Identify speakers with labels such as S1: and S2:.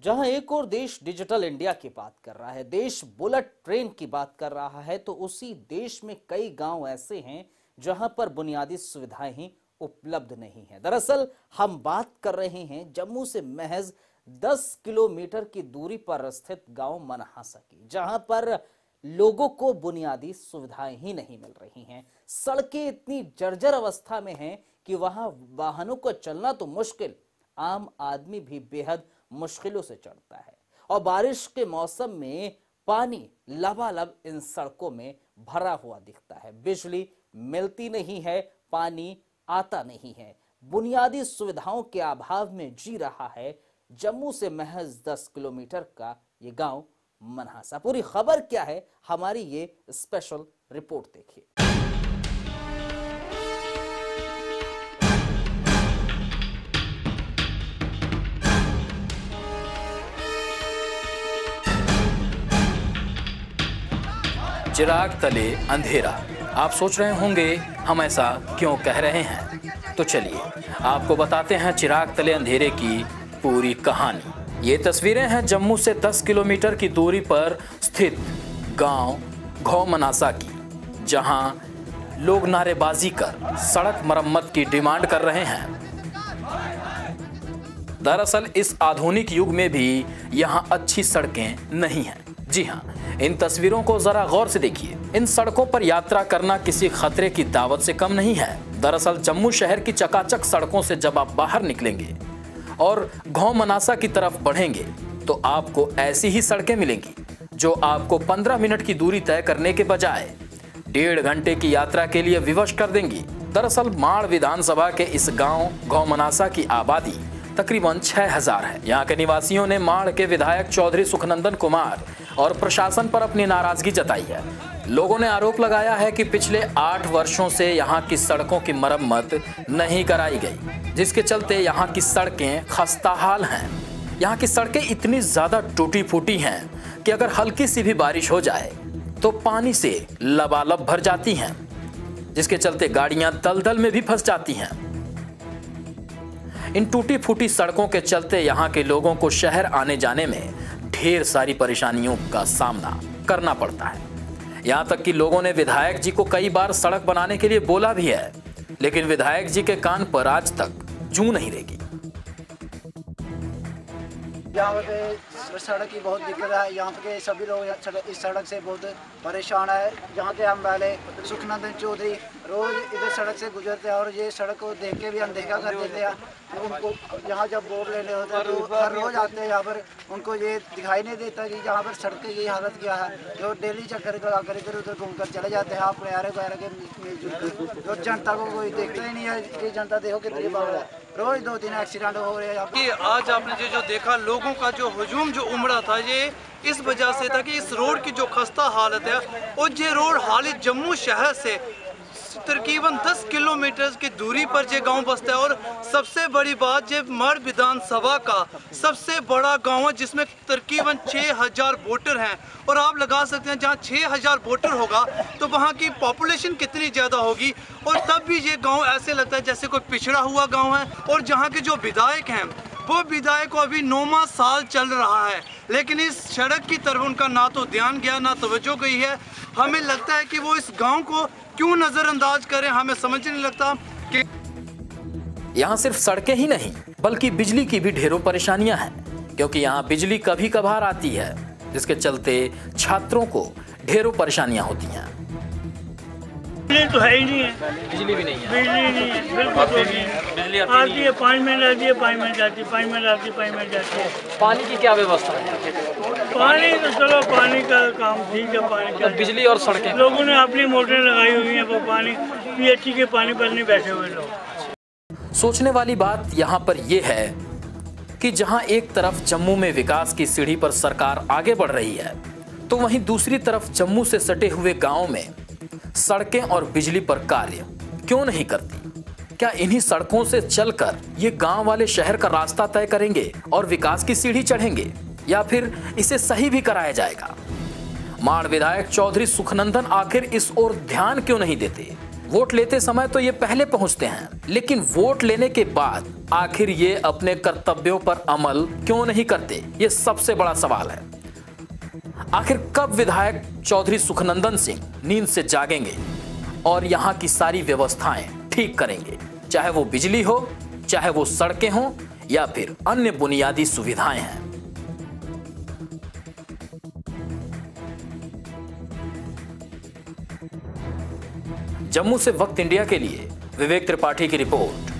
S1: जहां एक और देश डिजिटल इंडिया की बात कर रहा है, देश बुलेट ट्रेन की बात कर रहा है, तो उसी देश में कई गांव ऐसे हैं जहां पर बुनियादी सुविधाएं ही उपलब्ध नहीं है। दरअसल हम बात कर रहे हैं जम्मू से महज 10 किलोमीटर की दूरी पर स्थित गांव मनहासा की, जहां पर लोगों को बुनियादी सुविधाएं ही नहीं मिल रही हैं। सड़कें इतनी जर्जर अवस्था में हैं कि वहां वाहनों को चलना तो मुश्किल, आम आदमी भी बेहद मुश्किलों से चढ़ता है। और बारिश के मौसम में पानी लबालब इन सड़कों में भरा हुआ दिखता है। बिजली मिलती नहीं है, पानी आता नहीं है। बुनियादी सुविधाओं के अभाव में जी रहा है जम्मू से महज 10 किलोमीटर का ये गांव मनहासा। पूरी खबर क्या है, हमारी ये स्पेशल रिपोर्ट देखिए।
S2: चिराग तले अंधेरा। आप सोच रहे होंगे हम ऐसा क्यों कह रहे हैं, तो चलिए आपको बताते हैं चिराग तले अंधेरे की पूरी कहानी। ये तस्वीरें हैं जम्मू से 10 किलोमीटर की दूरी पर स्थित गांव घौ मनासा की, जहां लोग नारेबाजी कर सड़क मरम्मत की डिमांड कर रहे हैं। दरअसल इस आधुनिक युग में भी यहां अच्छी सड़कें नहीं हैं। जी हां, इन तस्वीरों को जरा गौर से देखिए। इन सड़कों पर यात्रा करना किसी खतरे की दावत से कम नहीं है। दरअसल जम्मू शहर की चकाचक सड़कों से जब आप बाहर निकलेंगे और घौ मनासा की तरफ बढ़ेंगे तो आपको ऐसी ही सड़कें मिलेंगी जो आपको 15 मिनट की दूरी तय करने के बजाय 1.5 घंटे की यात्रा के लिए विवश कर देंगी। दरअसल माड़ विधानसभा के इस गांव घौ मनासा की आबादी तकरीबन 6000 है। यहाँ के निवासियों ने माड़ के विधायक चौधरी सुखनंदन कुमार और प्रशासन पर अपनी नाराजगी जताई है। लोगों ने आरोप लगाया है कि पिछले 8 वर्षों से यहाँ की सड़कों की मरम्मत नहीं कराई गई, जिसके चलते यहाँ की सड़कें खस्ताहाल हैं। यहाँ की सड़कें इतनी ज्यादा टूटी फूटी हैं कि अगर हल्की सी भी बारिश हो जाए तो पानी से लबालब भर जाती हैं, जिसके चलते गाड़ियां दलदल में भी फंस जाती हैं। इन टूटी फूटी सड़कों के चलते यहाँ के लोगों को शहर आने जाने में ढेर सारी परेशानियों का सामना करना पड़ता है। यहाँ तक कि लोगों ने विधायक जी को कई बार सड़क बनाने के लिए बोला भी है, लेकिन विधायक जी के कान पर आज तक जूं नहीं रेगी।
S3: यहाँ पे सड़क की बहुत दिक्कत है। यहाँ पे सभी लोग इस सड़क से बहुत परेशान है। यहाँ के हम वाले सुखनंदन चौधरी रोज इधर सड़क से गुजरते हैं और ये सड़क को देख के भी अनदेखा कर देते हैं। उनको यहाँ जब वोट लेने होते हैं तो हर रोज आते हैं यहाँ पर, उनको ये दिखाई नहीं देता कि यहाँ पर सड़क की हालत क्या है। जो डेली चक्कर आकर इधर उधर घूमकर चले जाते हैं आप प्यारे के मिलजुल। तो जनता को कोई देखता ही नहीं है कि जनता देखो कितनी पावर है। रोज 2-3 एक्सीडेंट हो रहे हैं।
S4: कि आज आपने जो देखा, लोगों का जो हुजूम जो उमड़ा था, ये इस वजह से था कि इस रोड की जो खस्ता हालत है, और ये रोड हाल जम्मू शहर से तकरीबन 10 किलोमीटर की दूरी पर ये गांव बसता है। और सबसे बड़ी बात, ये माड़ विधानसभा का सबसे बड़ा गांव है जिसमें तकरीबन 6000 वोटर हैं। और आप लगा सकते हैं जहां 6000 वोटर होगा तो वहां की पॉपुलेशन कितनी ज़्यादा होगी। और तब भी ये गांव ऐसे लगता है जैसे कोई पिछड़ा हुआ गांव है। और जहां के जो विधायक हैं वो विधायक को अभी 9वां साल चल रहा है, लेकिन इस सड़क की तरफ उनका ना तो ध्यान गया ना तवज्जो गई है। हमें लगता है कि वो इस गांव को क्यों नजरअंदाज करें, हमें समझ नहीं लगता कि
S2: यहाँ सिर्फ सड़कें ही नहीं बल्कि बिजली की भी ढेरों परेशानियां हैं, क्योंकि यहाँ बिजली कभी कभार आती है, जिसके चलते छात्रों को ढेरों परेशानियां होती हैं।
S5: बिजली तो है ही नहीं है।
S2: बिजली भी नहीं है।
S5: बिजली नहीं है, बिल्कुल नहीं है।
S2: बिजली
S5: आती है 5 मिनट आती है, 5 मिनट जाती है, 5 मिनट आती है, 5 मिनट जाती है।
S2: पानी की क्या व्यवस्था है?
S5: पानी तो चलो पानी का काम ठीक है। पानी का
S2: बिजली और सड़कें,
S5: लोगों ने अपनी मोटरें लगाई हुई हैं, वो पानी पीएचई के पानी पर नहीं बैठे हुए लोग।
S2: सोचने वाली बात यहाँ पर यह है कि जहाँ एक तरफ जम्मू में विकास की सीढ़ी पर सरकार आगे बढ़ रही है, तो वहीं दूसरी तरफ जम्मू से सटे हुए गाँव में सड़कें और बिजली पर कार्य क्यों नहीं करती? क्या इन्हीं सड़कों से चलकर ये गांव वाले शहर का रास्ता तय करेंगे और विकास की सीढ़ी चढ़ेंगे, या फिर इसे सही भी कराया जाएगा? माड़ विधायक चौधरी सुखनंदन आखिर इस ओर ध्यान क्यों नहीं देते? वोट लेते समय तो ये पहले पहुंचते हैं, लेकिन वोट लेने के बाद आखिर ये अपने कर्तव्यों पर अमल क्यों नहीं करते, ये सबसे बड़ा सवाल है। आखिर कब विधायक चौधरी सुखनंदन सिंह नींद से जागेंगे और यहां की सारी व्यवस्थाएं ठीक करेंगे, चाहे वो बिजली हो, चाहे वो सड़कें हों या फिर अन्य बुनियादी सुविधाएं हैं। जम्मू से वक्त इंडिया के लिए विवेक त्रिपाठी की रिपोर्ट।